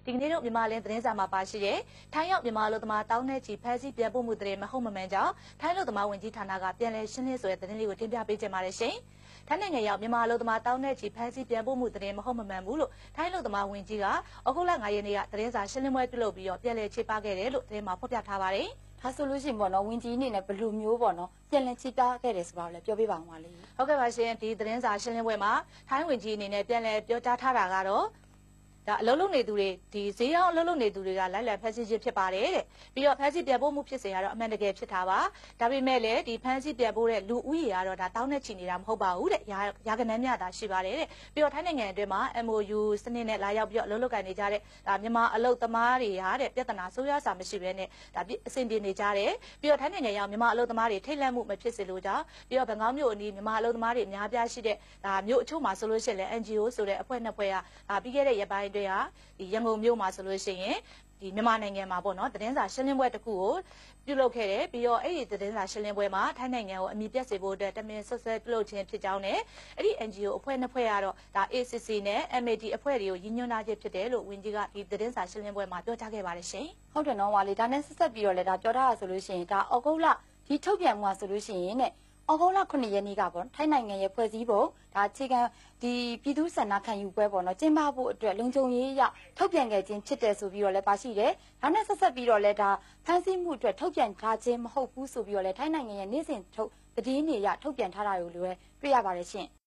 ဒီကနေ့တော့မြန်မာလင်းသတင်းစာမှာပါရှိတဲ့ထိုင်းရောက်မြန်မာလူသမားတောင်းတဲ့ချီဖမ်းဆီးပြန်ပို့မှုသတင်းမဟုတ်မမှန်ကြောင်းထိုင်းလူသမားဝန်ကြီးဌာနကပြန်လည်ရှင်းလင်းဆိုတဲ့သတင်းလေးကိုတင်ပြပေးကြပါရစေ။ထိုင်းနိုင်ငံရောက်မြန်မာလူသမားတောင်းတဲ့ချီဖမ်းဆီးပြန်ပို့မှုသတင်းမဟုတ်မမှန်ဘူးလို့ထိုင်းလူသမားဝန်ကြီးကအခုလ9ရက်နေ့ကသတင်းစာရှင်းလင်းပွဲပြုလုပ်ပြီးတော့ပြန်လည်ချေပခဲ့တယ်လို့သတင်းမှာဖော်ပြထားပါတယ်။ဒါဆိုလို့ရှိရင်ပေါ့နော်ဝင်းကြီးအနေနဲ့ဘယ်လိုမျိုးပေါ့နော်ပြန်လည်ချေပခဲ့တယ်ဆိုတာလည်းပြောပြပါဦးပါလေ။ဟုတ်ကဲ့ပါရှင်ဒီသတင်းစာရှင်းလင်းပွဲမှာထိုင်းဝန်ကြီးအနေနဲ့ပြန်လည်ပြောကြားထားတာကတော့ဒါအလုံးလုံးနေသူတွေဒီဈေးရောက်အလုံးလုံးနေသူတွေကလိုက်လံဖမ်းဆီးခြင်းဖြစ်ပါတယ်တဲ့ပြီးတော့ဖမ်းဆီးပြန်ပို့မှုဖြစ်စဉ်ကတော့အမှန်တကယ်ဖြစ်တာပါဒါပေမဲ့လည်းဒီဖမ်းဆီးပြန်ပို့တဲ့လူဦးရေကတော့ဒါတောင်းနဲ့ချီနေတာမဟုတ်ပါဘူးတဲ့ရာကနန်းများသာရှိပါတယ်တဲ့ပြီးတော့ထိုင်းနိုင်ငံအတွင်းမှာ MOU စနစ်နဲ့လာရောက်ပြီးတော့အလုံးလုံးကန်နေကြတဲ့ဒါမြန်မာအလုပ်သမားတွေဟာတဲ့ပြဿနာဆိုးရွားစွာမရှိဘဲနဲ့ဒါအဆင်ပြေနေကြတယ်ပြီးတော့ထိုင်းနိုင်ငံရောက်မြန်မာအလုပ်သမားတွေထိတ်လန့်မှုမဖြစ်စေလို့ကြောင့်ပြီးတော့ဘန်ကောက်မြို့အနီးမြန်မာအလုပ်သမားတွေအများပြားရှိတဲ့ဒါမြို့အချို့မှာဆိုလို့ရှိရင်လည်း NGO ဆိုတဲ့အဖွဲ့နှစ်ဖွဲ့ကပြီးခဲ့တဲ့ရက်ပိုင်းအတွင်းဟာဒီရန်ကုန်မြို့မှာဆိုလို့ရှိရင်ဒီမြန်မာနိုင်ငံမှာပေါ့နော်သတင်းစာရှင်းလင်းပွဲတစ်ခုကိုပြုလုပ်ခဲ့တယ်ပြီးတော့အဲ့ဒီသတင်းစာရှင်းလင်းပွဲမှာထိုင်းနိုင်ငံကိုအမိပြတ်စေဖို့အတွက်တမင်ဆက်ဆက်ပြုလုပ်ခြင်းဖြစ်ကြောင်းနဲ့အဲ့ဒီ NGO အဖွဲ့နှစ်ဖွဲ့ကတော့ဒါ ACC နဲ့ MAD အဖွဲ့တွေကိုရည်ညွှန်းထားခြင်းဖြစ်တယ်လို့ဝန်ကြီးကဒီသတင်းစာရှင်းလင်းပွဲမှာပြောကြားခဲ့ပါတယ်ရှင်ဟုတ်တယ်နော်ဝါလီဒါနဲ့ဆက်ဆက်ပြီးတော့လည်းဒါပြောထားတာဆိုလို့ရှိရင်ဒါဩဂုတ်လဒီထုတ်ပြန်မှုဆိုလို့ရှိရင်နဲ့ဩဂုတ်လ9ရက်နေ့ကပေါ့ထိုင်းနိုင်ငံရဲ့ဖွဲ့စည်းပုံဒါအခြေခံဒီပြည်သူ့ဆန္ဒခံယူပွဲပေါ့နော်ကျင်းပဖို့အတွက်လုံခြုံရေးရထုတ်ပြန်ခဲ့ခြင်းဖြစ်တယ်ဆိုပြီးတော့လည်းပါရှိတယ်ဒါနဲ့ဆက်ဆက်ပြီးတော့လည်းဒါဖမ်းဆီးမှုအတွက်ထုတ်ပြန်ထားခြင်းမဟုတ်ဘူးဆိုပြီးတော့လည်းထိုင်းနိုင်ငံရဲ့နေ့စဉ်ထုတ်သတင်းတွေရထုတ်ပြန်ထားတာတွေကိုလည်းတွေ့ရပါတယ်ရှင်